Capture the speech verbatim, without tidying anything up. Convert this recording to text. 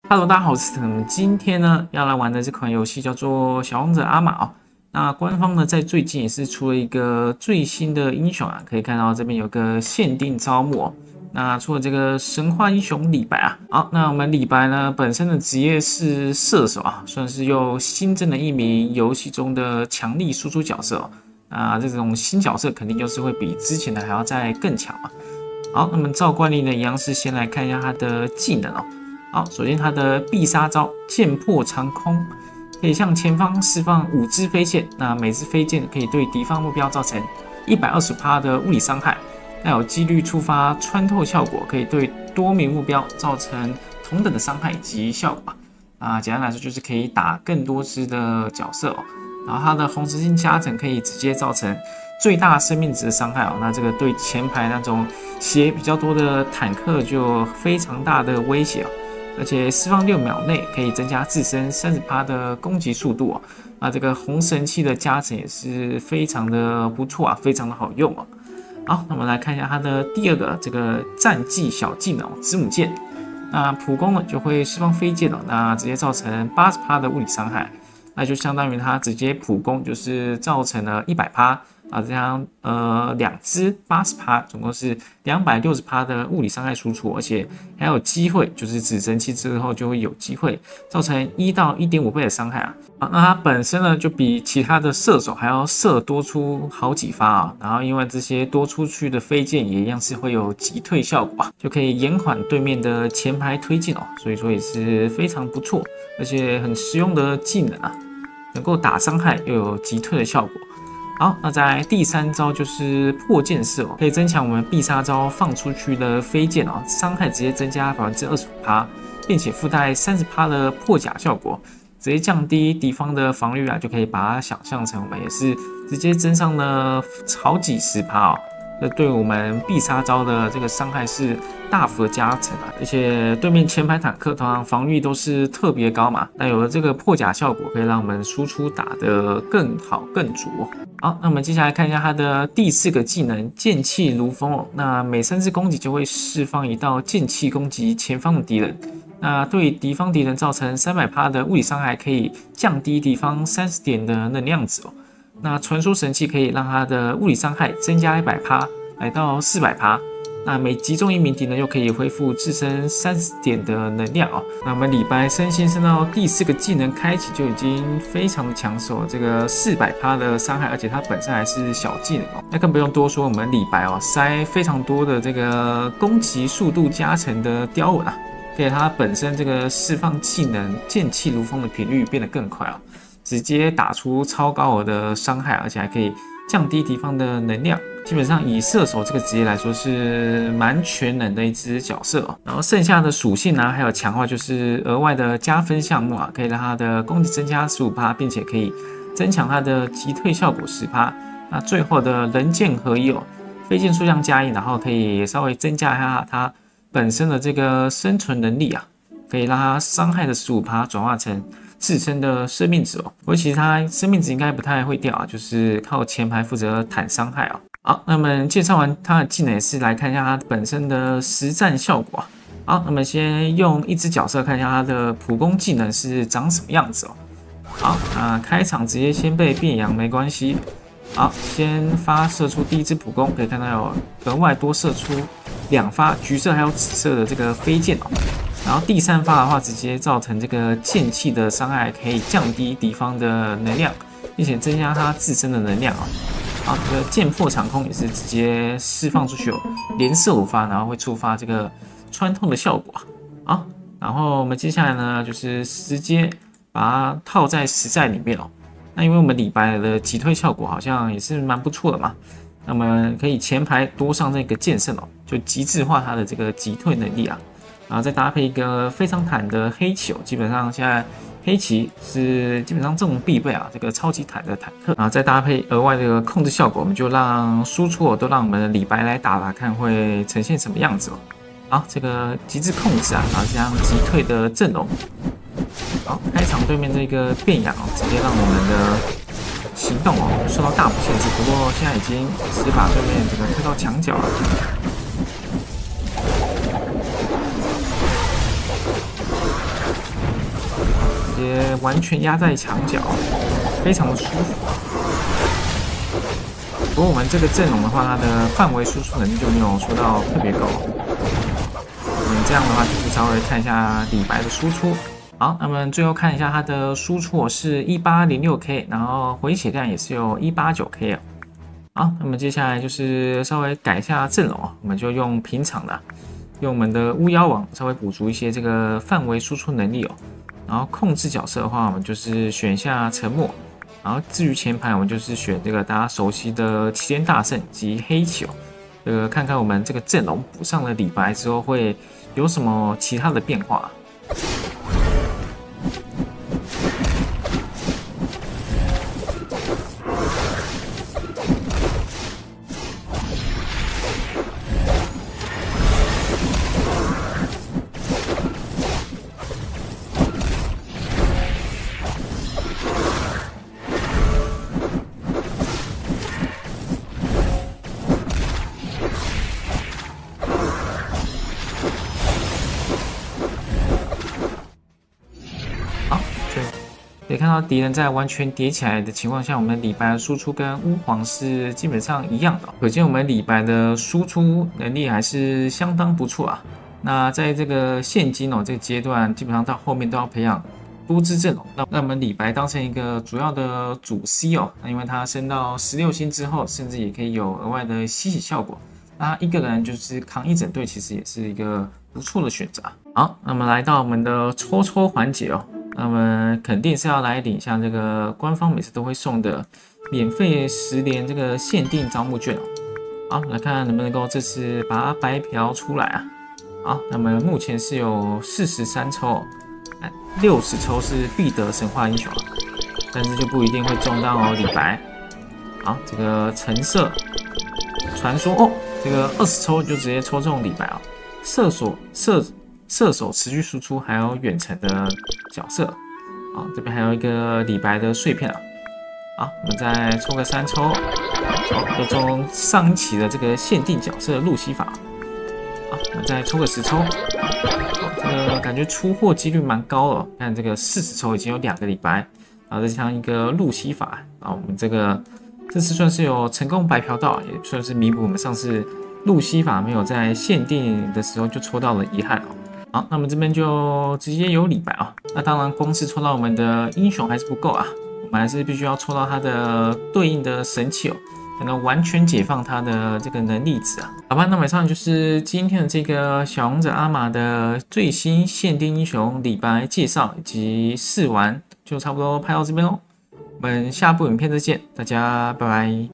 Hello， 大家好，我是腾。今天呢要来玩的这款游戏叫做《小王者阿玛》哦。那官方呢在最近也是出了一个最新的英雄啊，可以看到这边有个限定招募哦。那除了这个神话英雄李白啊，好，那我们李白呢本身的职业是射手啊，算是又新增了一名游戏中的强力输出角色哦。那这种新角色肯定就是会比之前的还要再更强啊。好，那么照惯例呢，一样是先来看一下他的技能哦。好，首先他的必杀招剑破长空，可以向前方释放五支飞剑，那每支飞剑可以对敌方目标造成 百分之一百二十 的物理伤害，那有几率触发穿透效果，可以对多名目标造成同等的伤害以及效果。啊，简单来说就是可以打更多支的角色哦。然后它的红石星加成可以直接造成最大生命值的伤害哦，那这个对前排那种血比较多的坦克就有非常大的威胁哦。而且释放六秒内可以增加自身 百分之三十 的攻击速度哦。那这个红神器的加成也是非常的不错啊，非常的好用哦。好，那我们来看一下它的第二个这个战技小技能子母剑。那普攻呢就会释放飞剑哦，那直接造成 百分之八十 的物理伤害，那就相当于它直接普攻就是造成了 百分之一百。啊，这样呃两支 百分之八十， 总共是 两百六十 的物理伤害输出，而且还有机会，就是指神器之后就会有机会造成一到 一点五 倍的伤害啊。啊，那它本身呢就比其他的射手还要射多出好几发啊。然后因为这些多出去的飞剑也一样是会有击退效果啊，就可以延缓对面的前排推进哦，所以说也是非常不错，而且很实用的技能啊，能够打伤害又有击退的效果。好，那在第三招就是破剑射哦，可以增强我们必杀招放出去的飞剑哦，伤害直接增加 百分之二十五， 并且附带 百分之三十 的破甲效果，直接降低敌方的防御啊，就可以把它想象成我们也是直接增上了好几十趴哦。这对我们必杀招的这个伤害是大幅的加成啊，而且对面前排坦克通常防御都是特别高嘛，那有了这个破甲效果，可以让我们输出打得更好更足哦。好，那我们接下来看一下它的第四个技能剑气如风哦，那每三次攻击就会释放一道剑气攻击前方的敌人，那对敌方敌人造成 百分之三百 的物理伤害，可以降低敌方三十点的能量值哦。那传说神器可以让它的物理伤害增加 百分之百， 来到 百分之四百。那每击中一名敌人又可以恢复自身三十点的能量哦。那我们李白升星升到第四个技能开启就已经非常的抢手，这个 百分之四百 的伤害，而且它本身还是小技能哦。那更不用多说，我们李白哦塞非常多的这个攻击速度加成的雕纹啊，可以它本身这个释放技能剑气如风的频率变得更快哦，直接打出超高额的伤害，而且还可以降低敌方的能量。基本上以射手这个职业来说是蛮全能的一只角色哦。然后剩下的属性呢，还有强化就是额外的加分项目啊，可以让它的攻击增加 百分之十五， 并且可以增强它的击退效果 百分之十。 那最后的人剑合一哦，飞剑数量加一，然后可以稍微增加一下它本身的这个生存能力啊，可以让它伤害的 百分之十五 转化成自身的生命值哦。不过其实它生命值应该不太会掉啊，就是靠前排负责坦伤害哦。好，那么介绍完它的技能，也是来看一下它本身的实战效果啊。好，那么先用一只角色看一下它的普攻技能是长什么样子哦。好，那开场直接先被变羊没关系。好，先发射出第一支普攻，可以看到有额外多射出两发橘色还有紫色的这个飞剑哦。然后第三发的话，直接造成这个剑气的伤害，可以降低敌方的能量，并且增加它自身的能量哦。好，这个剑破长空也是直接释放出去哦，连射五发，然后会触发这个穿透的效果啊。好，然后我们接下来呢，就是直接把它套在实战里面哦。那因为我们李白的击退效果好像也是蛮不错的嘛，那么可以前排多上这个剑圣哦，就极致化它的这个击退能力啊。然后再搭配一个非常坦的黑旗哦，基本上现在黑旗是基本上这种必备啊，这个超级坦的坦克，然后再搭配额外的控制效果，我们就让输出哦都让我们的李白来打打看会呈现什么样子哦。好，这个极致控制啊，然后这样击退的阵容。好，开场对面这个变羊哦，直接让我们的行动哦受到大幅限制，不过现在已经直接把对面整个推到墙角了。 接完全压在墙角，非常的舒服。不过我们这个阵容的话，它的范围输出能力就没有说到特别高。我们这样的话，就是稍微看一下李白的输出。好，那么最后看一下它的输出是一八零六 K， 然后回血量也是有一八九 K 啊。好，那么接下来就是稍微改一下阵容啊，我们就用平常的，用我们的巫妖王稍微补足一些这个范围输出能力哦。然后控制角色的话，我们就是选一下沉默。然后至于前排，我们就是选这个大家熟悉的齐天大圣及黑球。这个看看我们这个阵容补上了李白之后会有什么其他的变化。可以看到敌人在完全叠起来的情况下，我们李白的输出跟巫皇是基本上一样的，可见我们李白的输出能力还是相当不错啊。那在这个现今哦这个阶段，基本上到后面都要培养多支阵容，那那我们李白当成一个主要的主 C 哦，那因为他升到十六星之后，甚至也可以有额外的吸血效果，那一个人就是扛一整队，其实也是一个不错的选择。好，那么来到我们的抽抽环节哦。那么肯定是要来领一下这个官方每次都会送的免费十连这个限定招募券哦。好，来看能不能够这次把它白嫖出来啊。好，那么目前是有四十三抽哦，六十抽是必得神话英雄，但是就不一定会中到李白。好，这个橙色传说哦，这个二十抽就直接抽中李白啊、哦，射手射。射手持续输出，还有远程的角色，啊，这边还有一个李白的碎片啊，好，我们再抽个三抽，好，又中上一期的这个限定角色路西法，好，我们再抽个十抽，好，这个感觉出货几率蛮高了，看这个四十抽已经有两个李白，然后再加上一个路西法，啊，我们这个这次算是有成功白嫖到，也算是弥补我们上次路西法没有在限定的时候就抽到了遗憾哦。好，那么这边就直接有李白啊。那当然，光是抽到我们的英雄还是不够啊，我们还是必须要抽到它的对应的神器哦，才能完全解放它的这个能力值啊。好吧，那么以上就是今天的这个小王者阿玛的最新限定英雄李白介绍以及试玩，就差不多拍到这边喽。我们下部影片再见，大家拜拜。